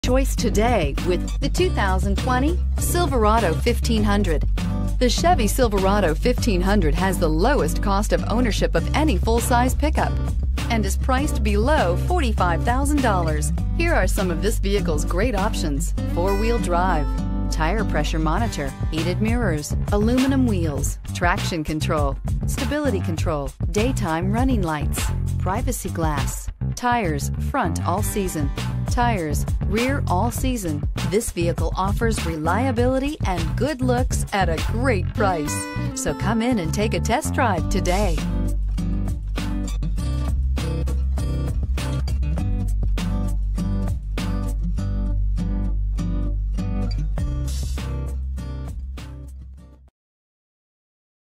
Choice today with the 2020 Silverado 1500. The Chevy Silverado 1500 has the lowest cost of ownership of any full-size pickup and is priced below $45,000. Here are some of this vehicle's great options: four-wheel drive, tire pressure monitor, heated mirrors, aluminum wheels, traction control, stability control, daytime running lights, privacy glass, tires front all season, tires rear all season. This vehicle offers reliability and good looks at a great price. So come in and take a test drive today.